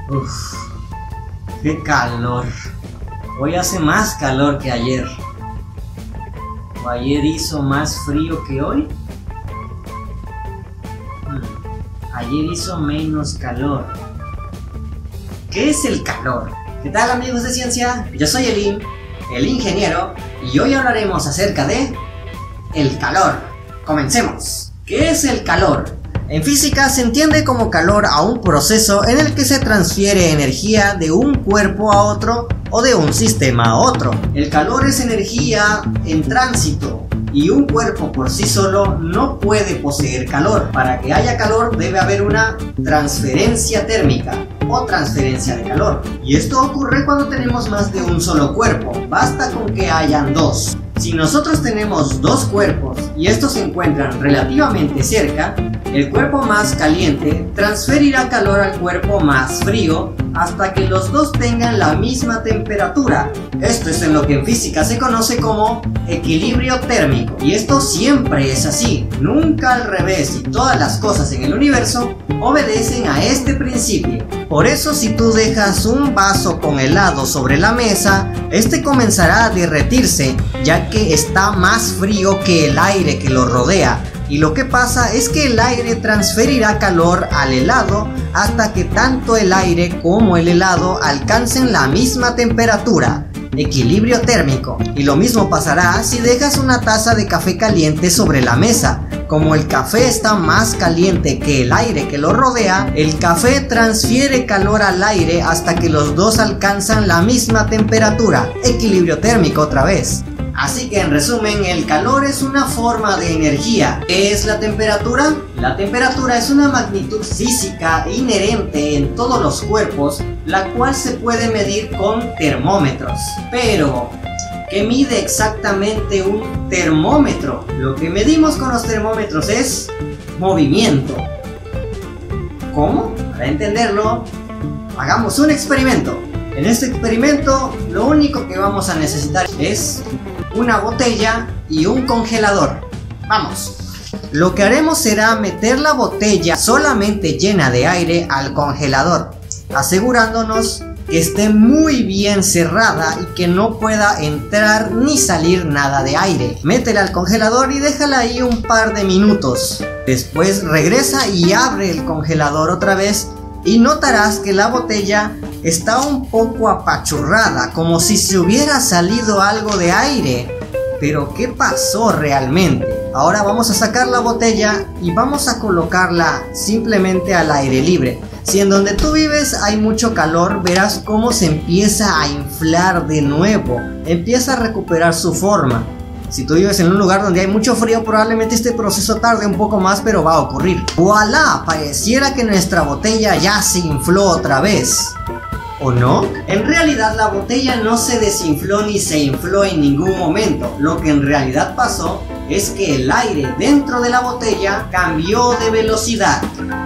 Uf, qué calor. Hoy hace más calor que ayer. ¿O ayer hizo más frío que hoy? Ayer hizo menos calor. ¿Qué es el calor? ¿Qué tal, amigos de ciencia? Yo soy Elin, el ingeniero, y hoy hablaremos acerca de el calor. Comencemos. ¿Qué es el calor? En física se entiende como calor a un proceso en el que se transfiere energía de un cuerpo a otro o de un sistema a otro. El calor es energía en tránsito y un cuerpo por sí solo no puede poseer calor. Para que haya calor debe haber una transferencia térmica o transferencia de calor. Y esto ocurre cuando tenemos más de un solo cuerpo. Basta con que hayan dos. Si nosotros tenemos dos cuerpos y estos se encuentran relativamente cerca, el cuerpo más caliente transferirá calor al cuerpo más frío hasta que los dos tengan la misma temperatura. Esto es en lo que en física se conoce como equilibrio térmico. Y esto siempre es así, nunca al revés, y todas las cosas en el universo obedecen a este principio. Por eso, si tú dejas un vaso con helado sobre la mesa, este comenzará a derretirse, ya que está más frío que el aire que lo rodea. Y lo que pasa es que el aire transferirá calor al helado hasta que tanto el aire como el helado alcancen la misma temperatura, equilibrio térmico. Y lo mismo pasará si dejas una taza de café caliente sobre la mesa. Como el café está más caliente que el aire que lo rodea, el café transfiere calor al aire hasta que los dos alcanzan la misma temperatura, equilibrio térmico otra vez. Así que en resumen, el calor es una forma de energía. ¿Qué es la temperatura? La temperatura es una magnitud física inherente en todos los cuerpos, la cual se puede medir con termómetros. Pero, ¿qué mide exactamente un termómetro? Lo que medimos con los termómetros es movimiento. ¿Cómo? Para entenderlo, hagamos un experimento. En este experimento, lo único que vamos a necesitar es una botella y un congelador. Vamos. Lo que haremos será meter la botella solamente llena de aire al congelador, asegurándonos que esté muy bien cerrada y que no pueda entrar ni salir nada de aire. Métela al congelador y déjala ahí un par de minutos. Después regresa y abre el congelador otra vez y notarás que la botella está un poco apachurrada, como si se hubiera salido algo de aire. Pero ¿qué pasó realmente? Ahora vamos a sacar la botella y vamos a colocarla simplemente al aire libre. Si en donde tú vives hay mucho calor, verás cómo se empieza a inflar de nuevo, empieza a recuperar su forma. Si tú vives en un lugar donde hay mucho frío, probablemente este proceso tarde un poco más, pero va a ocurrir. ¡Voilá! Pareciera que nuestra botella ya se infló otra vez. ¿O no? En realidad la botella no se desinfló ni se infló en ningún momento. Lo que en realidad pasó es que el aire dentro de la botella cambió de velocidad.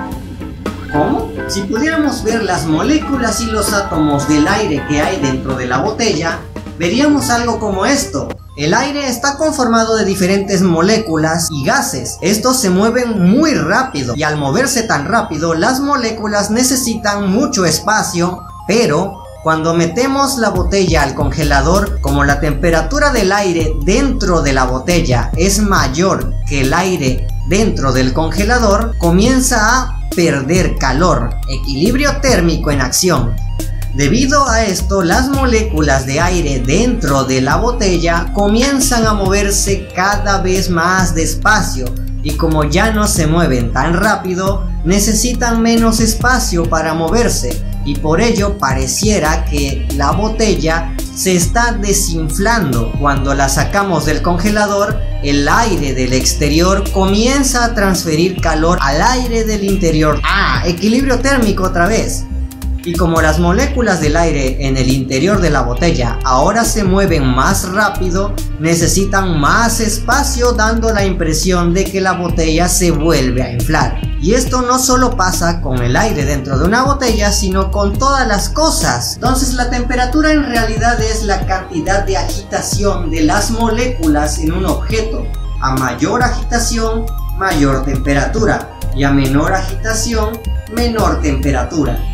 ¿Cómo? Si pudiéramos ver las moléculas y los átomos del aire que hay dentro de la botella, veríamos algo como esto. El aire está conformado de diferentes moléculas y gases. Estos se mueven muy rápido y al moverse tan rápido, las moléculas necesitan mucho espacio. Pero cuando metemos la botella al congelador, como la temperatura del aire dentro de la botella es mayor que el aire dentro del congelador, comienza a perder calor, equilibrio térmico en acción. Debido a esto, las moléculas de aire dentro de la botella comienzan a moverse cada vez más despacio, y como ya no se mueven tan rápido, necesitan menos espacio para moverse, y por ello pareciera que la botella se está desinflando. Cuando la sacamos del congelador, el aire del exterior comienza a transferir calor al aire del interior. Equilibrio térmico otra vez. Y como las moléculas del aire en el interior de la botella ahora se mueven más rápido, necesitan más espacio, dando la impresión de que la botella se vuelve a inflar. Y esto no solo pasa con el aire dentro de una botella, sino con todas las cosas. Entonces la temperatura en realidad es la cantidad de agitación de las moléculas en un objeto. A mayor agitación, mayor temperatura, y a menor agitación, menor temperatura.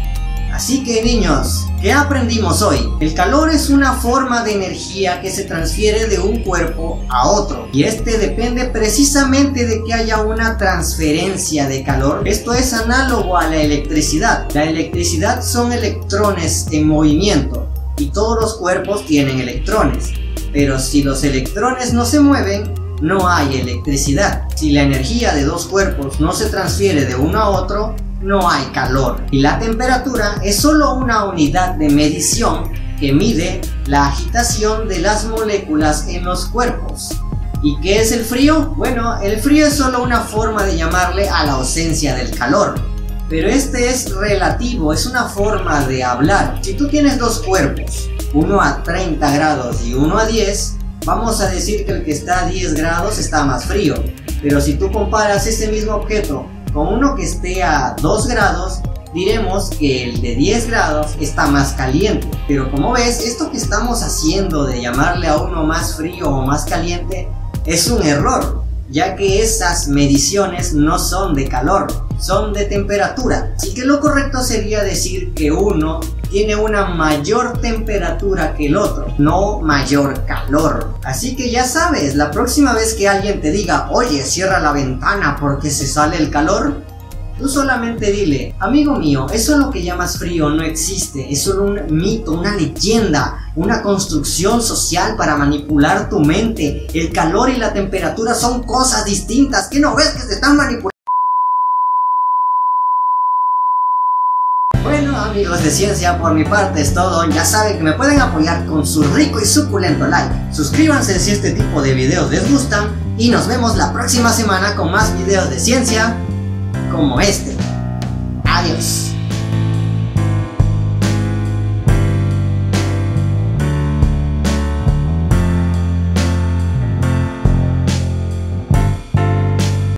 Así que niños, ¿qué aprendimos hoy? El calor es una forma de energía que se transfiere de un cuerpo a otro, y este depende precisamente de que haya una transferencia de calor. Esto es análogo a la electricidad. La electricidad son electrones en movimiento, y todos los cuerpos tienen electrones, pero si los electrones no se mueven, no hay electricidad. Si la energía de dos cuerpos no se transfiere de uno a otro, no hay calor. Y la temperatura es solo una unidad de medición que mide la agitación de las moléculas en los cuerpos. ¿Y qué es el frío? Bueno, el frío es solo una forma de llamarle a la ausencia del calor. Pero este es relativo, es una forma de hablar. Si tú tienes dos cuerpos, uno a 30 grados y uno a 10, vamos a decir que el que está a 10 grados está más frío. Pero si tú comparas ese mismo objeto con uno que esté a 2 grados, diremos que el de 10 grados está más caliente. Pero como ves, esto que estamos haciendo de llamarle a uno más frío o más caliente es un error, ya que esas mediciones no son de calor, son de temperatura. Así que lo correcto sería decir que uno tiene una mayor temperatura que el otro, no mayor calor. Así que ya sabes, la próxima vez que alguien te diga, oye, cierra la ventana porque se sale el calor, tú solamente dile, amigo mío, eso lo que llamas frío no existe, es solo un mito, una leyenda, una construcción social para manipular tu mente. El calor y la temperatura son cosas distintas. ¿Qué no ves que se están manipulando? Bueno, amigos de ciencia, por mi parte es todo. Ya saben que me pueden apoyar con su rico y suculento like. Suscríbanse si este tipo de videos les gustan y nos vemos la próxima semana con más videos de ciencia como este. Adiós.